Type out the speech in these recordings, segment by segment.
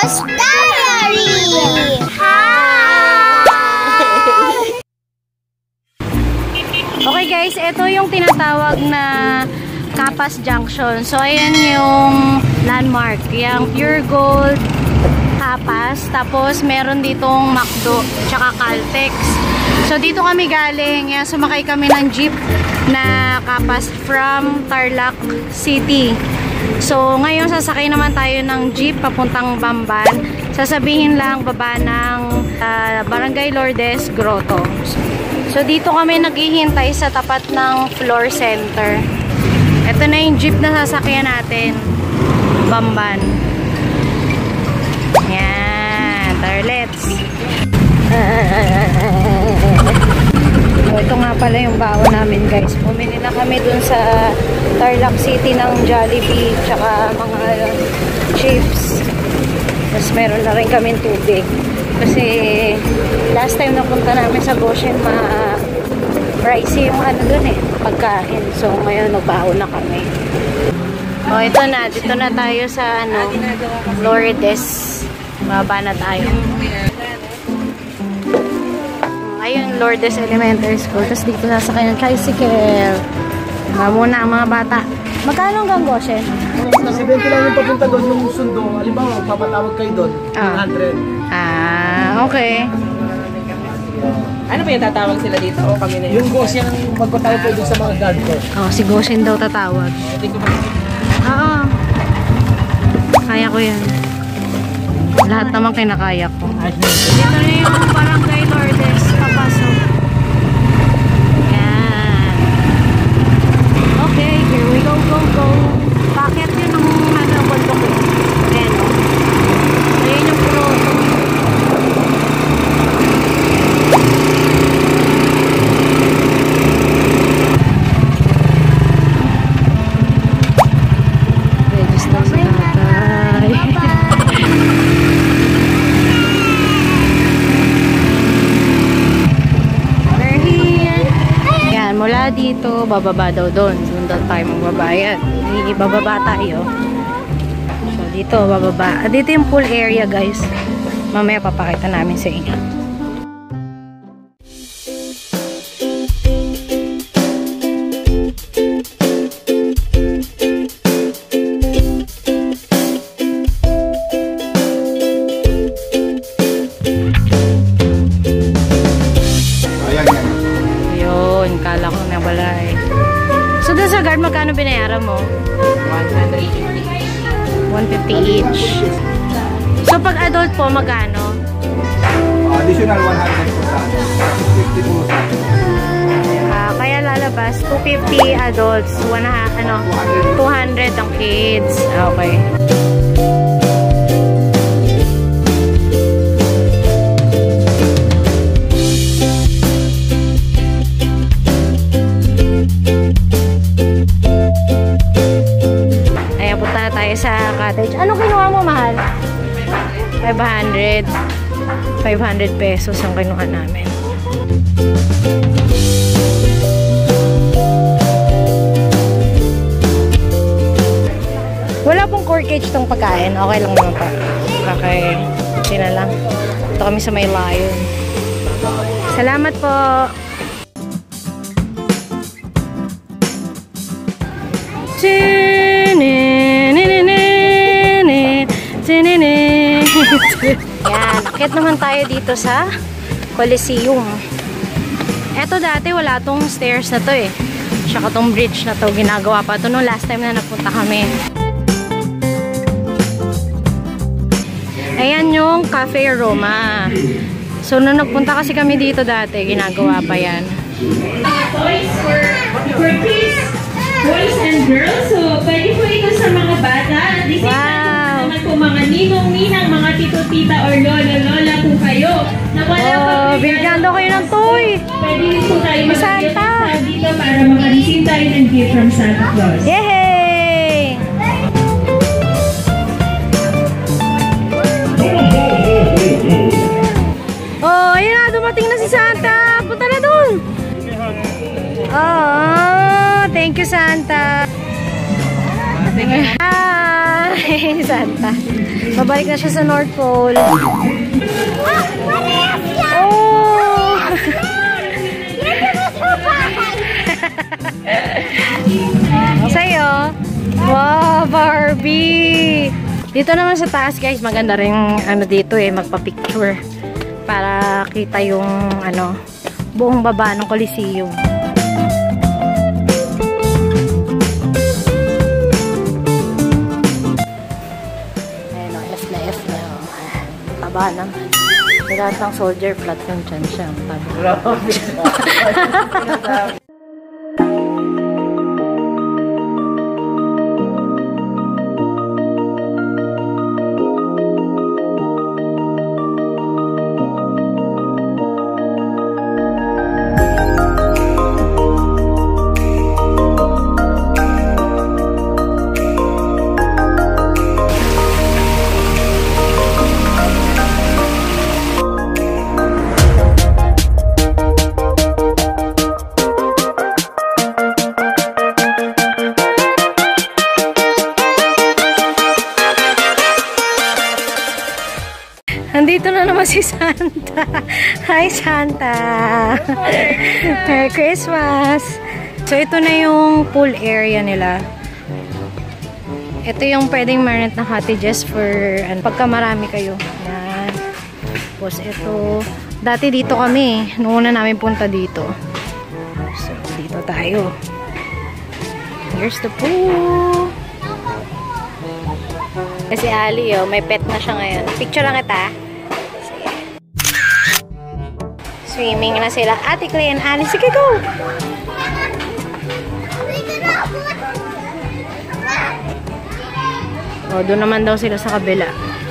Ghost Diary! Hi! Okay guys, ito yung tinatawag na Capas Junction. So ayan yung landmark, yung Pure Gold Capas. Tapos meron ditong McDo tsaka Caltex. So dito kami galing, yan, sumakay kami ng jeep na Capas from Tarlac City. So ngayon sasakay naman tayo ng jeep papuntang Bamban. Sasabihin lang baba ng Barangay Lourdes Grotto. So dito kami naghihintay sa tapat ng floor center. Ito na yung jeep na sasakyan natin. Bamban. Yan, Tarlets. So, ito nga pala yung baon namin guys. Bumili na kami dun sa Tarlac City ng Jollibee tsaka mga chips. Tapos meron na rin kami tubig. Kasi last time na punta namin sa Goshen, pricey yung ano dun pagkain. So ngayon nagbaon na kami. O ito na, dito na tayo sa Lourdes. Baba na tayo. Ayun, Lourdes Elementary School. Tapos dito sasakay ng tricycle. Muna ang mga bata. Magkano hanggang Goshen? 70 lang yung papunta doon, yung sundo. Halimbawa, papatawag kayo doon. 100. Okay. Ano ba yung tatawag sila dito? O kami na yun? Yung Goshen ang magpatawag kayo doon sa mga guard ko. Si Goshen daw tatawag. Oo. Kaya ko yan. Lahat naman kinakaya ko. Dito na yung Barangay Lourdes. Papasok. Yan. Okay, here we go, go, go. Bakit yun ang bundok ko? Ayan o. Ayan yung Grotto. Register sa tatay. Mula dito, bababa daw doon. Doon daw tayo magbabayad. Bababa tayo. So, dito, bababa. Dito yung pool area, guys. Mamaya papakita namin sa inyo. Kala ko na balay. So, doon sa guard, magkano binayaran mo? 150 each. So, pag adult po, magkano? Additional 100 po sa atin. 50 po sa atin. Kaya lalabas, 250 adults, 200 ang kids. Okay. Sa cottage. Ano kinuha mo, mahal? 500. 500 pesos ang kinuha namin. Wala pong corkage tong pagkain. Okay lang naman pa. Okay. Hindi na lang. Ito kami sa may Lion. Salamat po. Yan, akit naman tayo dito sa Coliseum. Eto dati wala tong stairs na to Tsaka tong bridge na to, ginagawa pa to nung last time na napunta kami. Ayan yung Cafe Roma. So nung nagpunta kasi kami dito dati, ginagawa pa yan. Toys for kids, boys and girls. So pwede po ito sa mga bata. Wow! Po mga ninong-ninang, mga tito-tita or lola-lola po kayo na wala pa bigyan daw kayo ng toy. Pwede po tayo Santa dito para makareceive tayo ng gift from Santa Claus. Yay! Oh, ayun na, dumating na si Santa. Punta na dun. Oh, thank you Santa. Hi! ngayon si Santa. Babalik na siya sa North Pole. Oh! Sa'yo? Wow, Barbie! Dito naman sa taas, guys, maganda rin ano dito magpa-picture para kita yung buong baba ng Coliseum. Ayun, F na F na. Taba naman. Lahat ng soldier flat yung dyan siya. Nandito na naman si Santa. Hi, Santa! Merry Christmas! So, ito na yung pool area nila. Ito yung pwedeng ma-rent na cottages for pagka marami kayo. Yan. Tapos, ito. Dati dito kami. Noong una namin punta dito. So, dito tayo. Here's the pool. Kasi Ali, may pet na siya ngayon. Picture lang kita. Swimming na sila. Ate Clay and Ali. Sige, go! O, doon naman daw sila sa kabila.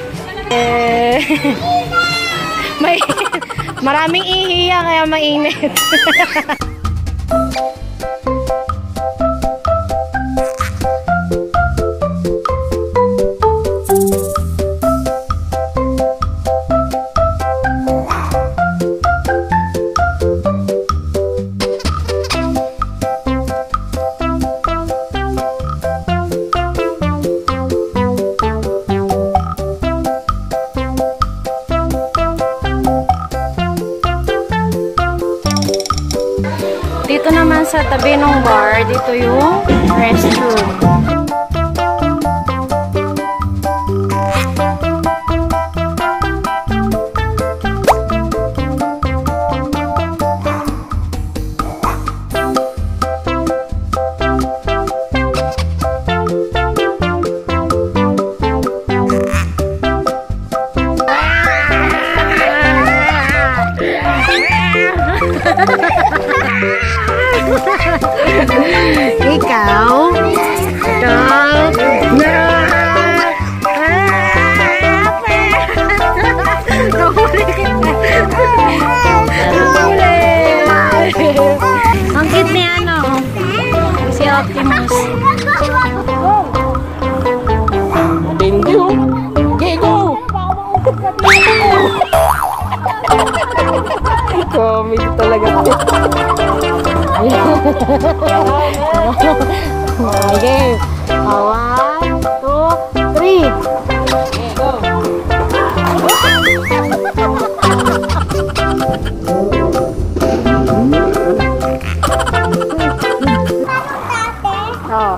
Maraming ihiya kaya mainit. Dito naman sa tabi ng bar, dito yung restroom. Ikaw? Ang cute ni si Optimus. Tindi oh. Okay, go! Comedy talaga. Okay. 1, 2, 3. Okay, go! Oh.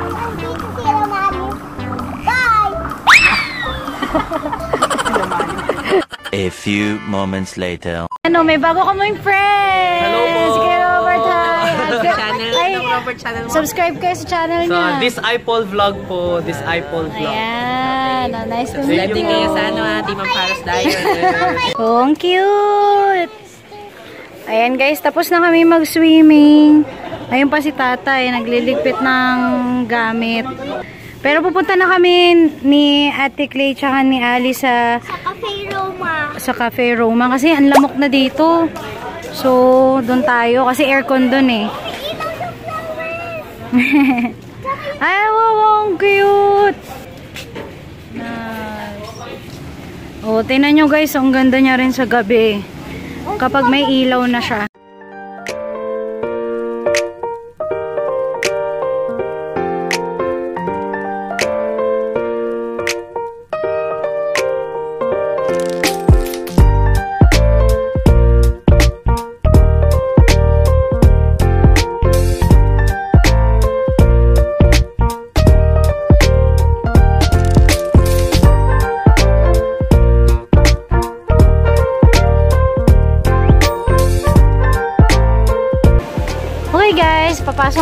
A few moments later. May bago kaming friends! Hello po! Sige, Robert, hi! Robert channel mo. Subscribe kayo sa channel So, niya. this iPol vlog po. This iPol vlog. Ayan. Nice to meet Subscribe din you. kayo sa Team Amparas Diet. Oh, ang cute! Ayan guys, tapos na kami mag-swimming. Ayun pa si tatay, nagliligpit ng gamit. Pero pupunta na kami ni Ate Clay tsaka ni Ali sa Cafe Roma. Sa Cafe Roma kasi ang lamok na dito. So, doon tayo kasi aircon doon eh. Ay, wow, ang cute! Nice. Oh, tingnan nyo guys, ang ganda niya rin sa gabi. Kapag may ilaw na siya.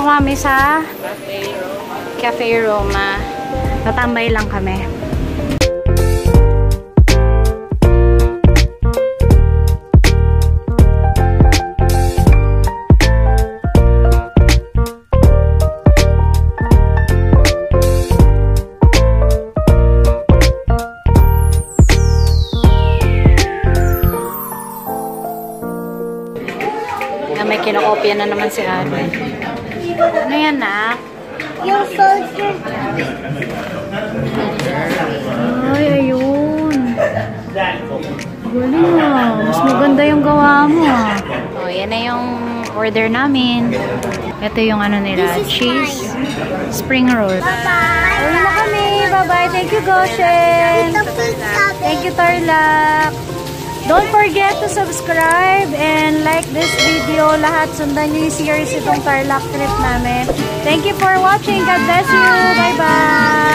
Papasok kami sa Cafe Roma. Tatambay lang kami. May kinokopya na naman si Ate. Ano yan, nak? Yung soldier. Ay, ayun. Galing ah. Mas maganda yung gawa mo ah. Oh, yan na yung order namin. Ito yung ano nila, cheese, spring roll. Bye-bye. Uwi na kami. Bye-bye. Thank you, Goshen. Thank you, Tarlac. Don't forget to subscribe and like this video. Lahat sundan nyo yung series itong Tarlac trip namin. Thank you for watching. God bless you. Bye-bye.